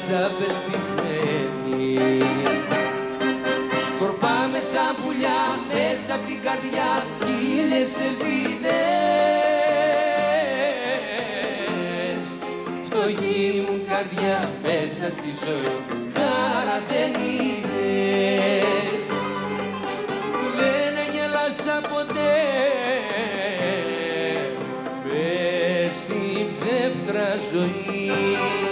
απελπισμένη. Σκορπάμε σαν πουλιά μέσα απ' την καρδιά χίλιες ελπίδες. Φτωχή μου καρδιά μέσα στη ζωή χαρά δεν είδες. Δεν γέλασα ποτέ μες στην ψεύτρα ζωή.